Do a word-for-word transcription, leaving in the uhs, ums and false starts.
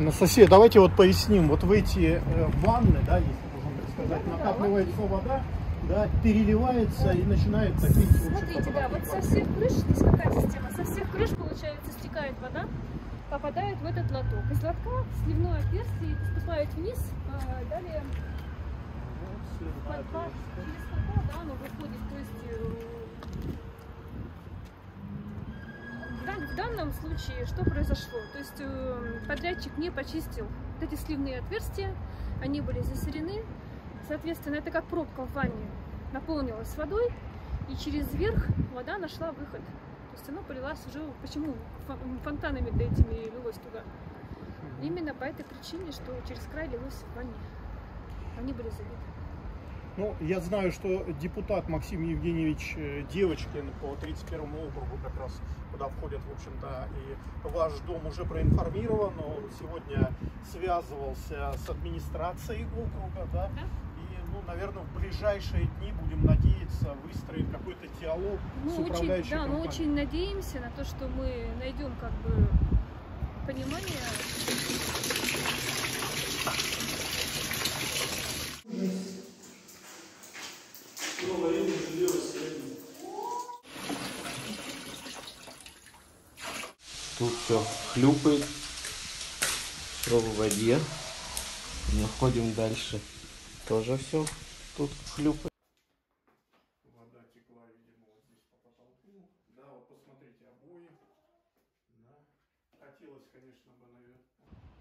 Анастасия, давайте вот поясним. Вот в эти э, ванны, да, если можно так сказать, накапливается вода, да, переливается и начинает топить. Смотрите, да, вот со всех крыш, здесь какая система, со всех крыш, получается, стекает вода, попадает в этот лоток. Из лотка сливное отверстие поступает вниз, а далее под, под, через фото, да, оно выходит, то есть в данном случае что произошло? То есть подрядчик не почистил вот эти сливные отверстия, они были засорены, соответственно, это как пробка в ванне наполнилась водой, и через верх вода нашла выход. То есть оно полилась уже, почему фонтанами-то этими лилось туда? Именно по этой причине, что через край лилось в ванне. Они были забиты. Ну, я знаю, что депутат Максим Евгеньевич Девочкин по тридцать первому округу, как раз куда входит, в общем-то, и ваш дом, уже проинформирован. Он сегодня связывался с администрацией округа, да? Да? И, ну, наверное, в ближайшие дни, будем надеяться, выстроить какой-то диалог мы с очень, управляющей да, компанией. мы очень надеемся на то, что мы найдем как бы понимание. Тут все хлюпает, все в воде. Находим дальше. Тоже все тут хлюпает. Вода текла, видимо, вот здесь по потолку. Да, вот посмотрите, обои. Да. Хотелось, конечно, бы, наверное.